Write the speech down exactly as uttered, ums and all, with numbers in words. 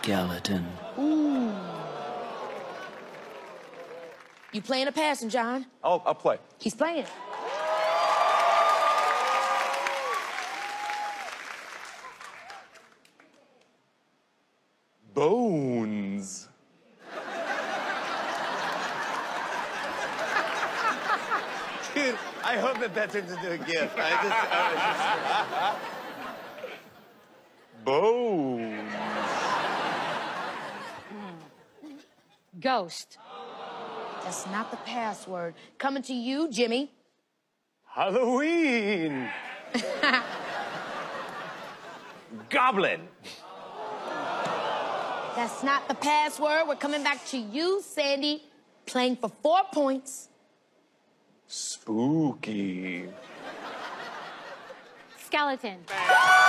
Skeleton. Ooh. You playing or passing, John? I'll, I'll play. He's playing. Bones. Dude, I hope that that turns into a gift. I just, I was just... Bones. Ghost. That's not the password. Coming to you, Jimmy. Halloween. Goblin. That's not the password. We're coming back to you, Sandy. Playing for four points. Spooky. Skeleton.